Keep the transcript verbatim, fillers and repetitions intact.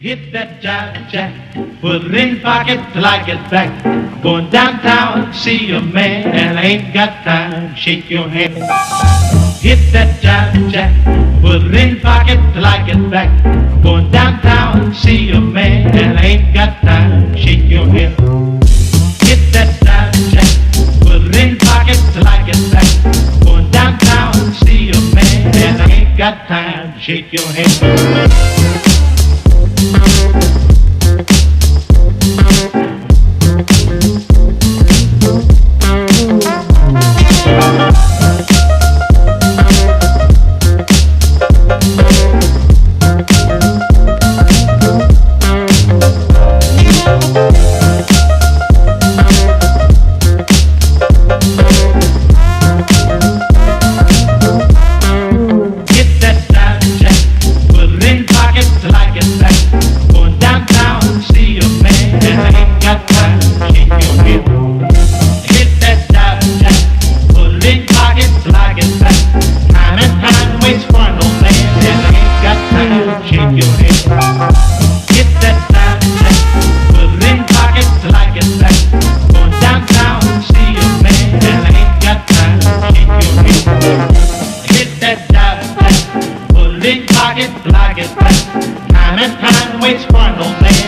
Hit that jive jack, put it in pocket till I get back. Going downtown, see a man, and I ain't got time. Shake your hand. Hit that jive jack, put it in pocket till I get back. Going downtown, see a man, and I ain't got time. Shake your hand. Hit that jive jack, put it in pocket till I get back. Going downtown, see a man, and I ain't got time. Shake your hand. Pocket, like it back. Time and time waits for no man.